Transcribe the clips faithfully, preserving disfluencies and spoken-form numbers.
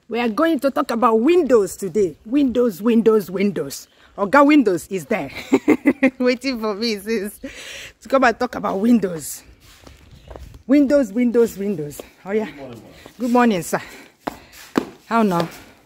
We are going to talk about windows today. Windows, windows, windows. Oga Windows is there. Waiting for me since to come and talk about windows. Windows, windows, windows. Oh yeah. Good morning, Good morning sir. How now?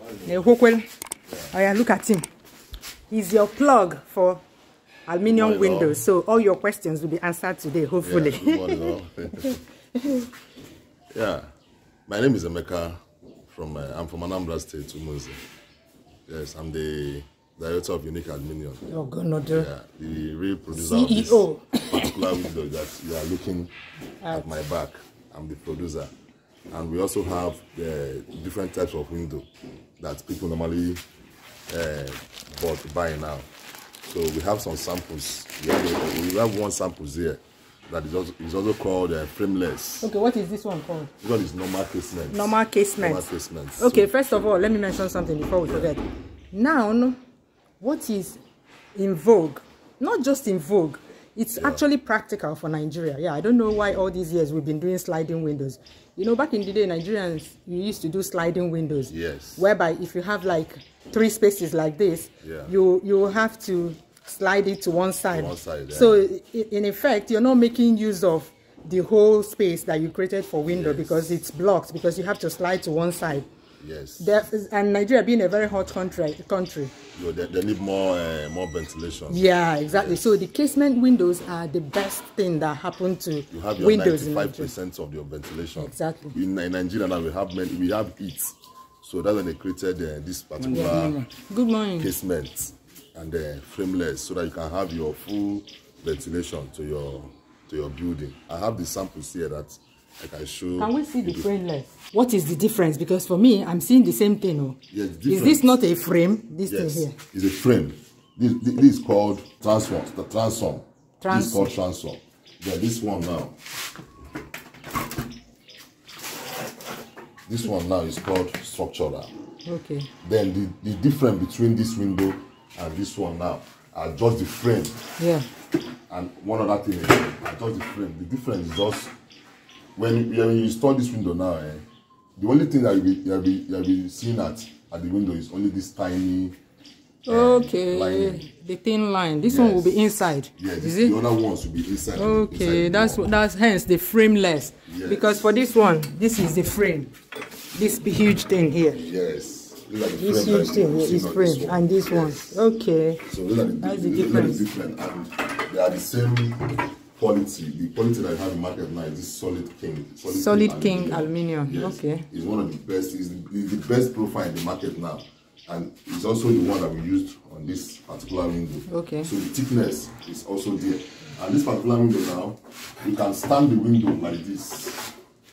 Oh yeah, look at him. He's your plug for aluminium windows. So all your questions will be answered today, hopefully. Yeah, good morning, yeah. My name is Emeka. From uh, I'm from Anambra State, Umuzi. Yes, I'm the director of Unique Aluminium. Oh, God, no, yeah, the real producer C E O. of this particular window that you are looking at my back. I'm the producer, and we also have the different types of window that people normally uh, bought buy now. So we have some samples. We have, we have one samples here. That is also, is also called uh, frameless. Okay, what is this one called? This one is normal casement. Normal casement. Normal casement. Okay, so, first of all, let me mention something before we forget. Now, what is in vogue? Not just in vogue, it's yeah. actually practical for Nigeria. Yeah, I don't know why all these years we've been doing sliding windows. You know, back in the day, Nigerians, you used to do sliding windows. Yes. Whereby if you have like three spaces like this, yeah. you you have to slide it to one side. To one side yeah. So in effect, you're not making use of the whole space that you created for window yes. because it's blocked, because you have to slide to one side. Yes. There is, and Nigeria being a very hot country, country. So they, they need more uh, more ventilation. Yeah, exactly. Yes. So the casement windows are the best thing that happened to you have your windows ninety-five percent of your ventilation. Exactly. In, in Nigeria now we have many, we have heat, so that's when they created uh, this particular yeah. Good morning. casement and uh, frameless, so that you can have your full ventilation to your to your building. I have the samples here that I can show. Can we see the frameless? What is the difference? Because for me, I'm seeing the same thing. Oh. Yes, is this not a frame? This yes, thing here. It's a frame. This, this, this is called transform. The transform. Transform. This is called transform. Then this one now. This one now is called structural. Okay. Then the, the difference between this window and this one now are just the frame. Yeah. And one other thing is are just the frame. The difference is just when, when you install this window now, eh, the only thing that you'll be, you'll be, you'll be seeing at, at the window is only this tiny uh, okay lining. The thin line. This yes. one will be inside. Yes, is the it? other ones will be inside. Okay, inside that's that's hence the frameless. Yes. Because for this one, this is the frame. This huge thing here. Yes. This huge thing here is frame, and this yes. one. Okay. So those are the, that's the, the difference. The different, and they are the same quality. The quality that I have in the market now is this solid king. Solid, solid king, king aluminium. Yes. Okay. It's one of the best. It's the, it's the best profile in the market now, and it's also the one that we used on this particular window. Okay. So the thickness is also there, and this particular window now, you can stand the window like this.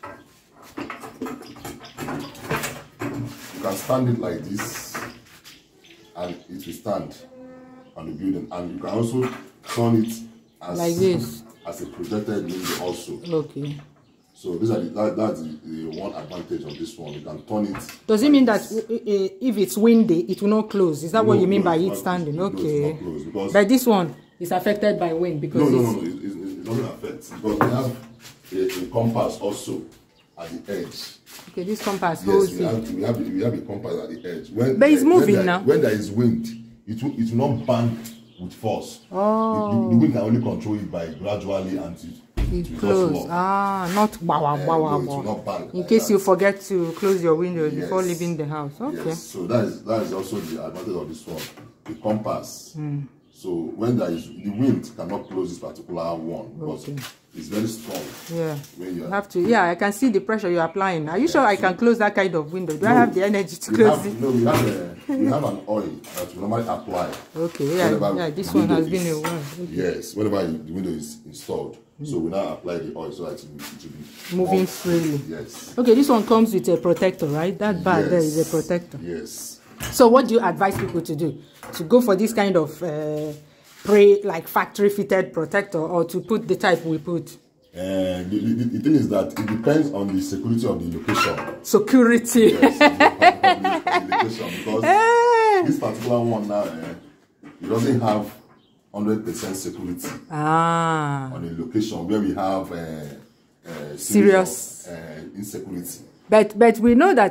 You can stand it like this, and it will stand on the building, and you can also turn it as like this as a projected window also. Okay. So these are the, that, that's the, the one advantage of this one. You can turn it. Does it mean that if it's windy, it will not close? Is that no, what you mean no, by it standing? No, okay. It's not closed because but this one is affected by wind because no, no, it's... no, no. It, it, it doesn't affect because we have a, a compass also at the edge. Okay, this compass yes, holds we it. Have, we have we have a compass at the edge. When, but it's moving when there, now. When there is wind, it will it will not bang with force. Oh. The, the wind can only control it by gradually until it, it close. Ah, not wow, wow, wow, wow. Uh, no, not bang in like case that. You forget to close your windows yes. before leaving the house. Okay. Yes. So that is that is also the advantage of this one, the compass. Mm. So when there is the wind cannot close this particular one because okay. it's very strong. Yeah. When you have to. Yeah, I can see the pressure you're applying. Are you yeah, sure I so can close that kind of window? Do no, I have the energy to close have, it? No, we have a, we have an oil that we normally apply. Okay. Yeah. Yeah. This one has is, been a while. Okay. Yes. Whenever the window is installed, mm. so we now apply the oil so that it will, it will be moving more freely. Yes. Okay. This one comes with a protector, right? That bar yes. there is a protector. Yes. So what do you advise people to do? To go for this kind of uh, pre like factory fitted protector, or to put the type we put? And the, the, the thing is that it depends on the security of the location. Security. Yes, the, the location, because hey. This particular one now, eh, it doesn't have one hundred percent security ah. on a location where we have uh, uh, serious of, uh, insecurity. But but we know that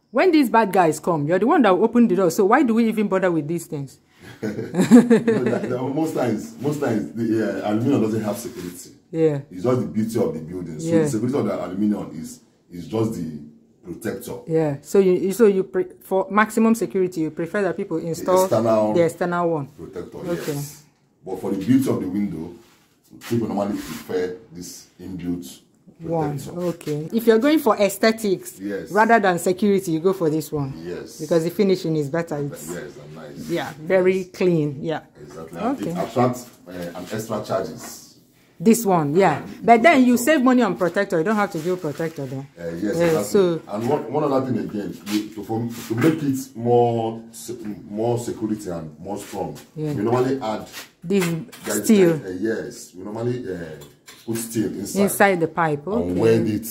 when these bad guys come, you're the one that will open the door. So why do we even bother with these things? you know, that, that most times, most times, the uh, aluminium doesn't have security. Yeah. It's just the beauty of the building. So Yeah. the security of the aluminium is is just the protector. Yeah. So you so you pre for maximum security, you prefer that people install the external, the external one. Protector. Okay. Yes. But for the beauty of the window, people normally prefer this inbuilt One. protector. Okay. If you're going for aesthetics, Yes. rather than security, you go for this one. Yes. Because the finishing is better. It's, Yes, and nice. yeah, very clean. Yeah. Exactly. Okay. It attracts uh, an extra charges. This one, yeah. But then you save money on protector. You don't have to do protector then. Uh, yes, Yeah, exactly. so- And one, one other thing again, we- to, for, to make it more se- more security and more strong, Yeah. we normally add This there is, steel uh, yes, we normally uh, put steel inside, inside the pipe. and Okay. weld it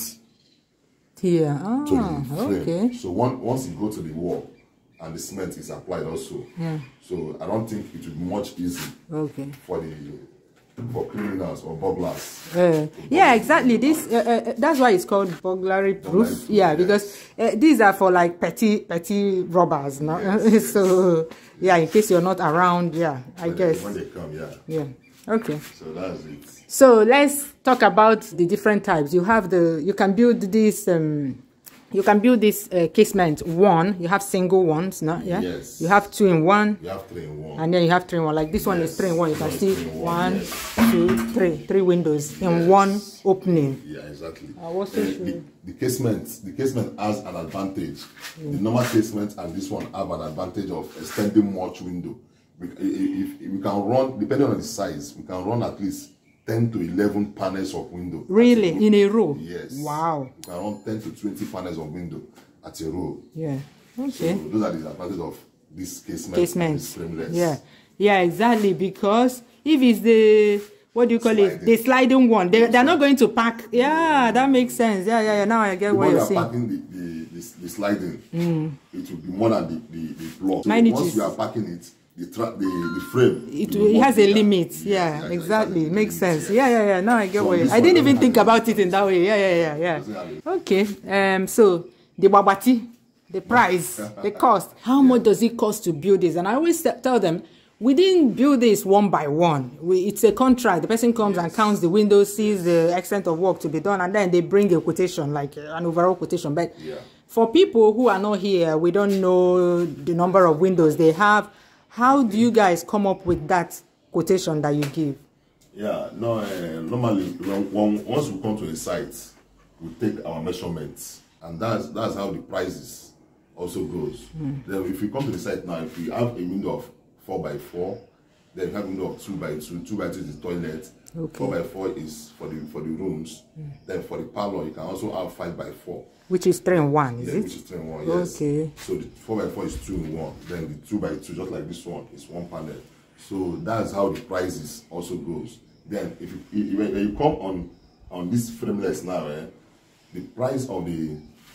Here. to Ah, the frame. okay. So one, once it go to the wall, and the cement is applied also. Yeah. So I don't think it will be much easy Okay. for the for criminals or burglars. Uh, yeah, exactly. This uh, uh, that's why it's called burglary proof. Burglary proof, Yeah, yes. because uh, these are for like petty petty robbers. No? Yes. So yeah, in case you're not around. Yeah, I when guess. They, when they come, yeah. Yeah. Okay. So that's it. So let's talk about the different types. You have the you can build this um you can build this uh, casement one. You have single ones, no? Yeah. Yes. You have two in one. You have three in one. And then you have three in one. Like this one is Yes. three in one. You can One is see three in one, one, yes. two, three, three windows in Yes. one opening. Yeah, exactly. I was so Uh, sure. the, the casement, the casement has an advantage. The normal casement and this one have an advantage of extending much window. We, if, if we can run, depending on the size, we can run at least ten to eleven panels of window. Really, at a in a row. Yes. Wow. We can run ten to twenty panels of window at a row. Yeah. Okay. So those are the advantages of this casement. Casement. And this frameless. Yeah. Yeah, exactly. Because if it's the what do you call it? Sliding. The sliding one. They they're not going to pack. Yeah, that makes sense. Yeah, yeah, yeah. Now I get The what one you you're are saying. packing the, the, the, the sliding, it will be more than the, the, the block. So Mine it once is- you are packing it, the, tra- the, the frame, It, will be it more has a bigger. limit. Yes, Yeah, yeah, exactly. it Makes has a limit, sense. yes. Yeah, yeah, yeah. Now I get So what you this I didn't one even doesn't think have about it in that way. Yeah, yeah, yeah, Doesn't have it. yeah. Okay. Um. So the babati, the price, the cost. How much does it cost to build this? And I always te- tell them, we didn't build this one by one. We, it's a contract. The person comes and counts the windows, sees the extent of work to be done, and then they bring a quotation, like uh, an overall quotation. But Yeah. for people who are not here, we don't know the number of windows they have. How do you guys come up with that quotation that you give? Yeah, no, uh, normally, when, when, once we come to a site, we take our measurements, and that's that's how the prices also goes. Mm. Then if we come to the site now, if we have a window of four by four, then we have a window of two by two. Two by two is the toilet. Okay. Four by four is for the for the rooms. Mm. Then for the parlor, you can also have five by four. Which is three in one, is Yeah, it? which is three in one. Yes. Okay. So the four by four is two in one. Then the two by two, just like this one, is one panel. So that's how the prices also goes. Then if you, if, when you come on on this frameless now, eh, the price of the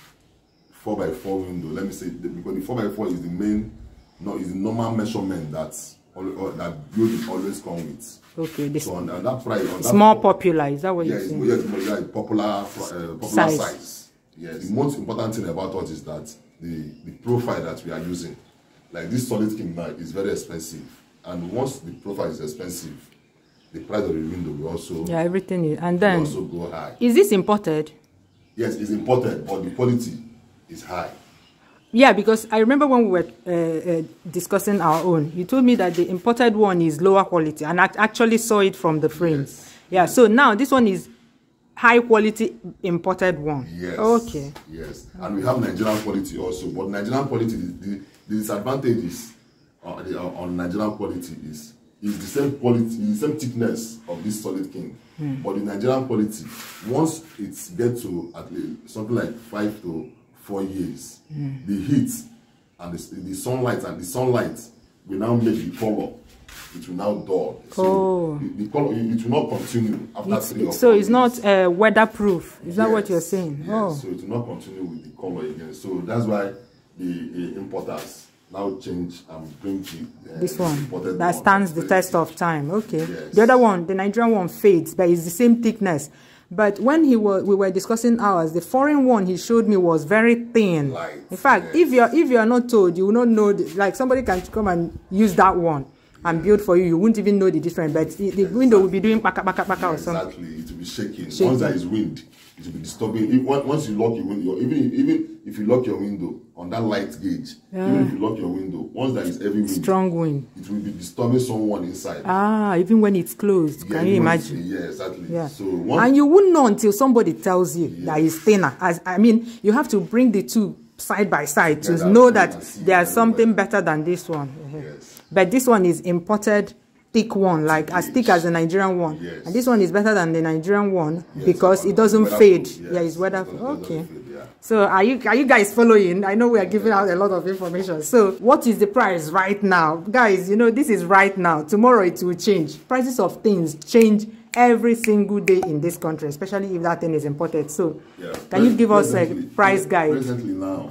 four by four window, let me say, the, because the four by four is the main, no, is the normal measurement that's all, all, that building always come with. Okay. This So on, on that price, on it's that more popular. Is that what yeah, you're it's, saying? yeah, it's more like popular, uh, popular Size. size. Yes. The most important thing about us is that the, the profile that we are using, like this solid king now, is very expensive. And once the profile is expensive, the price of the window will also, Yeah, everything is. And will then, also go high. is this imported? Yes, it's imported, but the quality is high. Yeah, because I remember when we were uh, uh, discussing our own, you told me that the imported one is lower quality, and I actually saw it from the frames. Yes. Yeah, so now this one is high quality imported one. Yes. Okay. Yes. And we have Nigerian quality also, but Nigerian quality, the, the, the disadvantage is uh, the, uh, on Nigerian quality is is the same quality, the same thickness of this solid king. Mm. But the Nigerian quality, once it gets to at least something like five to four years, mm. the heat and the, the sunlight and the sunlight will now make the color. It will now dull. So oh. the, the color it will not continue after It's, three or so four it's years. not uh, weatherproof. Is that Yes, what you're saying? Yes. Oh. So it will not continue with the color again. So that's why the uh, importers now change and bring the, uh, This one imported that one stands the very test thick. of time. Okay. Yes. The other one, the Nigerian one, fades, but it's the same thickness. But when he was, we were discussing ours, the foreign one he showed me was very thin. Light, in fact, yes. if you're if you are not told, you will not know. The, like somebody can come and use that one and build for you, you won't even know the difference. But the, the exactly. window will be doing paka paka paka yeah, or something. Exactly, it will be shaking. shaking. Once there is wind, it will be disturbing. If, once you lock your window, even even if you lock your window on that light gauge, yeah. even if you lock your window, once there is heavy wind, strong wind, it will be disturbing someone inside. Ah, even when it's closed, yeah, can you imagine? Yeah, exactly. Yeah. So once, and you wouldn't know until somebody tells you yes. that it's thinner. As I mean, you have to bring the two side by side to yeah, know that there's something well. better than this one. Yes. But this one is imported thick one, like as thick as the Nigerian one. Yes. And this one is better than the Nigerian one yes, because it doesn't fade. Yes. Yeah, it's weather. Okay. Fade, yeah. So are you are you guys following? I know we are giving out a lot of information. So what is the price right now, guys? You know this is right now. Tomorrow it will change. Prices of things change every single day in this country, especially if that thing is imported. So yeah. can Pres you give us a price guide? Presently now,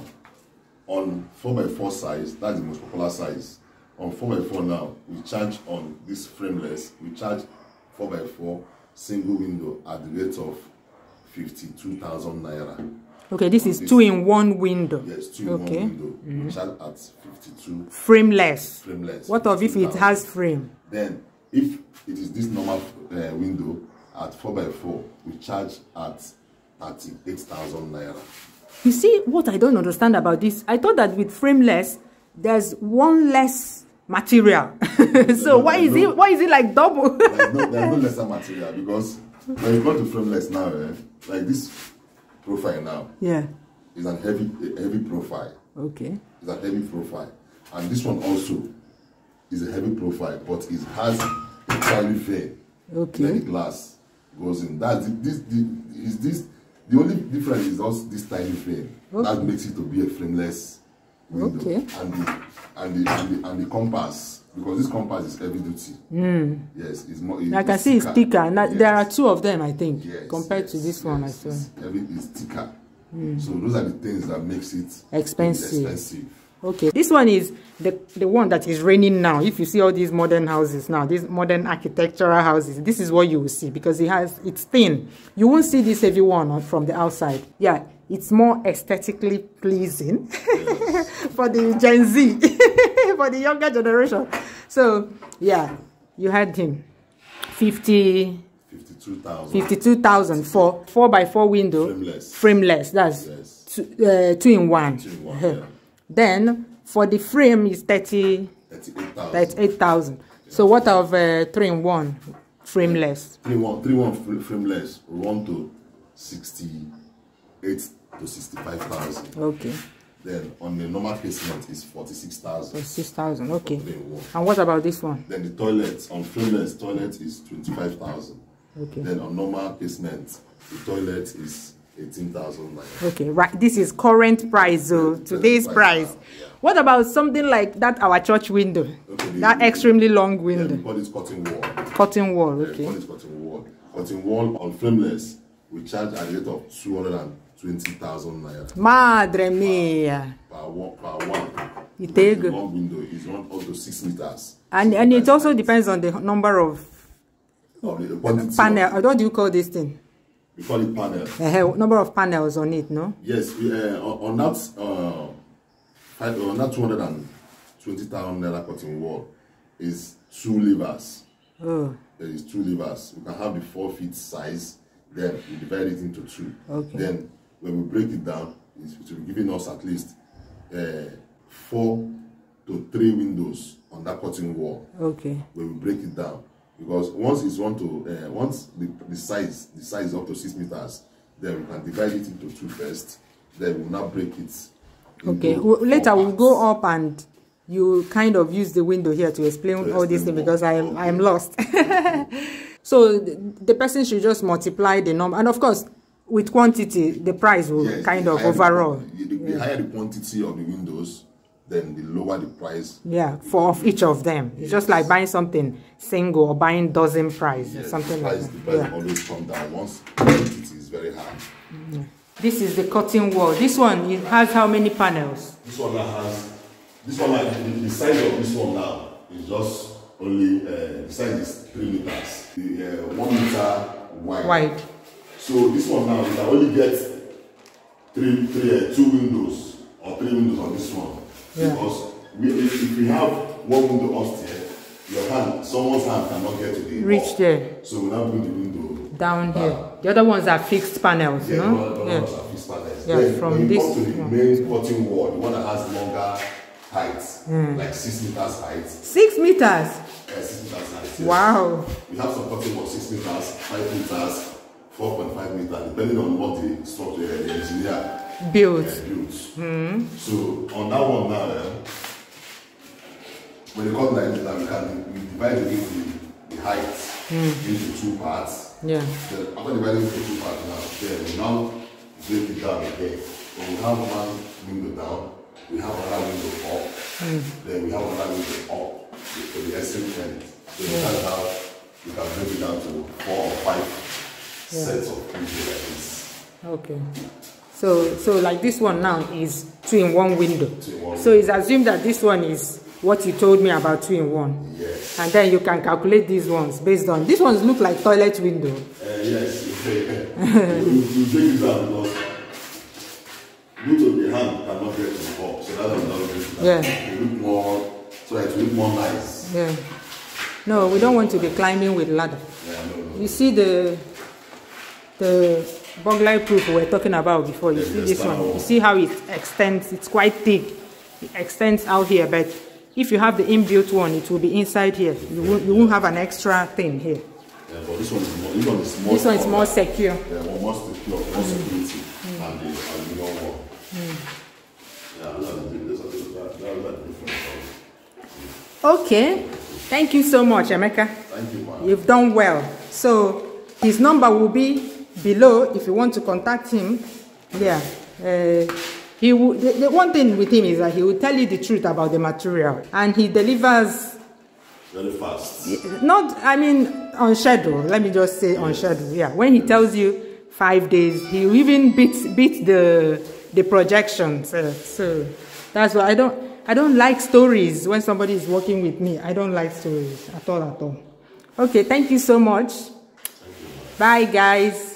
on four by four size, that's the most popular size. On four by four now, we charge on this frameless, we charge four by four single window at the rate of fifty-two thousand naira. Okay, this is this two in one window. Yes, two okay. in one window. Mm-hmm. We charge at fifty-two. Frameless. Frameless. What of if it has frame? Then, if it is this normal uh, window at four by four, we charge at thirty-eight thousand naira. You see, what I don't understand about this, I thought that with frameless, there's one less material. so why is no, it why is it like double? there's, no, there's no lesser material because when you go to frameless now, eh, like this profile now, yeah, is an heavy a heavy profile. Okay. It's a heavy profile, and this one also is a heavy profile, but it has a tiny vein. Okay. Then the glass goes in. That's the, this the is this the only difference is also this tiny vein okay. that makes it to be a frameless window. Okay. And the and the and the, and the compass, because this compass is heavy duty. Mm. Yes, it's more. It, I can see it's thicker. Now, yes. There are two of them, I think, yes, compared yes, to this yes, one. I saw. It's heavy, it's thicker. Mm. So those are the things that makes it expensive. expensive. Okay, this one is the the one that is raining now. If you see all these modern houses now, these modern architectural houses, this is what you will see because it has it's thin. You won't see this heavy one from the outside. Yeah, it's more aesthetically pleasing yes. for the Gen Z, for the younger generation. So yeah, you had him, fifty. Fifty-two thousand. Fifty-two thousand for four by four window. Frameless. Frameless. That's yes. two, uh, two in one. Two in one. Yeah. Then for the frame is thirty. Thirty-eight thousand. So what of uh, three in one frameless? Three one, three one frameless. Run to sixty-eight to sixty-five thousand. Okay. Then on the normal casement is forty-six thousand. Forty-six thousand. Okay. And what about this one? Then the toilet on frameless toilet is twenty-five thousand. Okay. Then on normal casement, the toilet is eighteen thousand. Okay, right. This is current price, so today's price. price. Yeah. What about something like that? Our church window, okay, the, that the, extremely long window. Yeah, we call it curtain wall. Curtain wall. Okay. Yeah, we call it curtain wall. Curtain wall on frameless, we charge a rate of two hundred and twenty thousand naira. Madre mia. Per one. Per one. You take the long window is one up to six meters. And six and meters it also height. Depends on the number of. Of the quantity. Panel. What do you call this thing? We call it panel. Uh, number of panels on it, no? Yes, we, uh, on that uh, five, on that two hundred and twenty thousand naira curtain wall is two levers. Oh. There is two levers. We can have the four feet size. Then we divide it into two. Okay. Then when we break it down, it will be giving us at least uh, four to three windows on that curtain wall. Okay. When we break it down. Because once it's one to uh, once the, the size the size is up to six meters, then we can divide it into two first. Then we'll now break it. Okay. Well, later we'll go up and you kind of use the window here to explain to all these things because I am okay. I am lost. So the, the person should just multiply the number, and of course with quantity the price will yes, kind of overall. The, the, the yeah. higher the quantity of the windows, then the lower the price. Yeah, for of each of them. It's yes. just like buying something single or buying dozen price yes, or something price, like that. The price yeah. always come down once the quantity is very high. Mm-hmm. This is the curtain wall. This one, it has how many panels? This one now has, this one, like, the, the size of this one now is just only, uh, the size is three meters. The, uh, one meter wide. Wide. So this one now, you can only get three, three, uh, two windows or three windows on this one. Yeah. Because we, if, if we have one window upstairs, your hand, someone's hand cannot get to the reach up. there. So we now bring the window down back. Here. The other ones are fixed panels, yeah, no? The other yeah. ones are fixed panels. Yeah, then, from when you this come to the one. main cutting wall, the one that has longer height, mm. like six meters height. Six meters? Yeah, six meters height. Yes. Wow. We have some cutting wall six meters, five meters, four point five meters, depending on what the structure the engineer built. Uh, built. Mm. So on that one now, uh, when you cut like this, now we can we divide the, the, the height mm. into two parts. Yeah. So after dividing into two parts now, then we now break it down again. When we have one window down, we have another window up, mm. then we have another window up for the extreme end. So yeah. That's how we can break it down to four or five yeah. sets of windows like this. Okay. So, so like this one now is two in one window. Two in one so window. It's assumed that this one is what you told me about two in one. Yes. And then you can calculate these ones based on, these ones look like toilet window. Uh, yes. you, you break it down because due to the hand cannot get to the up. So that is not good. Yeah. It look more, so it will look more nice. Yeah. No, we don't want to be climbing with ladder. Yeah, no, no. You see the, the, burglary proof we were talking about before. You yes, see this one. You see how it extends. It's quite thick. It extends out here, but if you have the inbuilt one, it will be inside here. You won't, you won't have an extra thing here. Yeah, but this one is more. This one is more. This one is more secure. Yeah, more, more secure, more mm. security, mm. and the aluminum one. Mm. Yeah, those are the those are the those are the different. Okay, thank you so much, Emeka. Thank you, man. You've done well. So his number will be below if you want to contact him. Yeah. Uh, he will, the, the one thing with him is that he will tell you the truth about the material, and he delivers very fast. Not, I mean, on schedule. Let me just say yes. on schedule. Yeah. When he tells you five days, he will even beat beat the the projections. Uh, so that's why I don't I don't like stories when somebody is working with me. I don't like stories at all at all. Okay. Thank you so much. Thank you. Bye, guys.